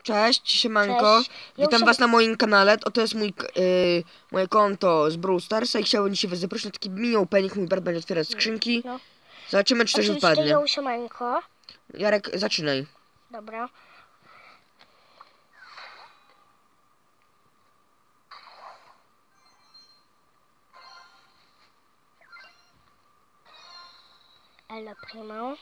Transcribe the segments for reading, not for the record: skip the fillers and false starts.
Cześć, siemanko. Cześć. Witam was na moim kanale. To jest moje konto z Brawl Starsa i chciałbym dzisiaj was zaprosić na taki mini opening. Mój brat będzie otwierać skrzynki. No. Zobaczymy, czy coś Oczywiście wypadnie. siemanko. Jarek, zaczynaj. Dobra. Elo Primo.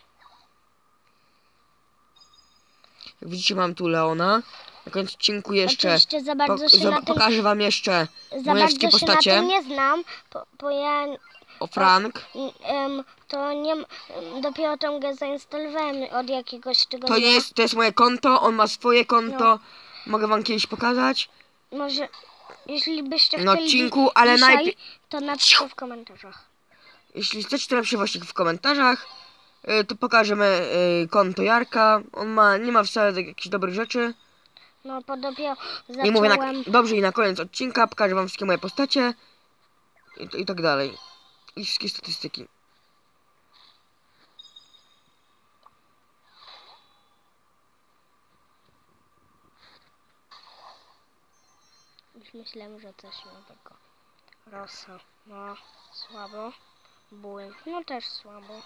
Jak widzicie, mam tu Leona. Na końcu odcinku jeszcze Oczywiście za bardzo się na tym, pokażę wam jeszcze za moje wszystkie bardzo się postacie. na tym nie znam, bo ja O Frank. to nie dopiero tę grę zainstalowałem od jakiegoś tygodnia. To jest moje konto, on ma swoje konto. No. Mogę wam kiedyś pokazać. Może jeśli byście Na chcieli odcinku, ale dzisiaj, najpierw to napiszcie w komentarzach. jeśli chcecie, to napiszcie właśnie w komentarzach. To pokażemy konto Jarka. On nie ma wcale jakichś dobrych rzeczy. No po dopiero I mówię zacząłem. dobrze, i na koniec odcinka pokażę wam wszystkie moje postacie. I tak dalej. I wszystkie statystyki. Już myślałem, że coś nowego. Rosa, no słabo. Ból, no też słabo.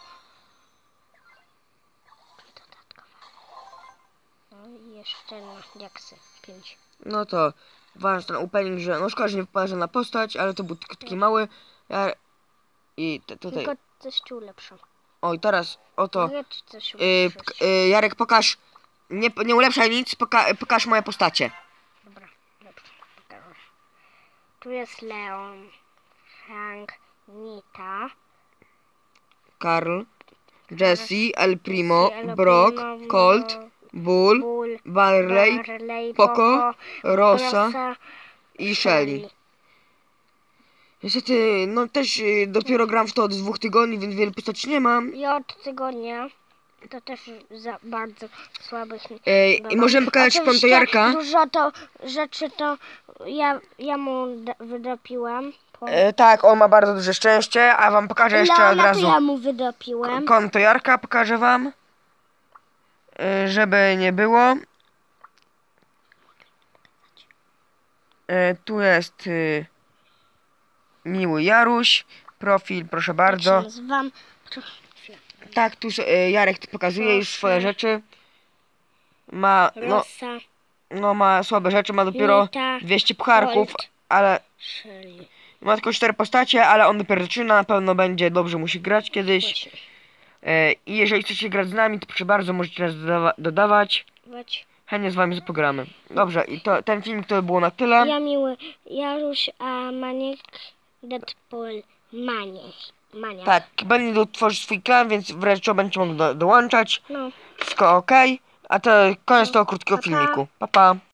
Dodatkowa. No i jeszcze na diaksy 5. No to ważny ten opening, że no szkoda, że nie wypada żadna postać, ale to był tylko taki mały. I tutaj. Tylko coś ci ulepszam. O, i teraz oto. Ja ci coś ulepszyć. Jarek, pokaż. Nie ulepszaj nic, pokaż moje postacie. Dobra, dobrze, pokażę. Tu jest Leon, Frank, Nita, Karl, Jesse, El Primo, Brock, Colt, Bull, Barley, Poco, Rosa i Shelly. Niestety, no też dopiero gram w to od 2 tygodni, więc wiele postaci nie mam. Ja od tygodnia to też za bardzo słabych. I możemy pokazać konto Jarka. Dużo to rzeczy to ja mu wydopiłem. Tak, on ma bardzo duże szczęście, a wam pokażę jeszcze od razu to ja mu wydopiłem. konto Jarka, pokażę wam, żeby nie było. Tu jest miły Jaruś, profil, proszę bardzo. Jak się nazywam? Tak, tu Jarek pokazuje już swoje rzeczy. Ma, Rosa, ma słabe rzeczy, ma dopiero Nita, 200 pucharków, Colt, ale Shelly. ma tylko 4 postacie, ale on dopiero zaczyna, na pewno będzie dobrze musi grać kiedyś. I jeżeli chcecie grać z nami, to proszę bardzo, możecie nas dodawać. Chętnie z wami pogramy. Dobrze, i ten film to było na tyle. Ja miły Jaruś, a Maniek, Deadpool, Mania. Tak, będę tworzyć swój klan, więc wreszcie będzie mógł dołączać. No. Wszystko ok. A to koniec tego krótkiego filmiku. Pa, pa.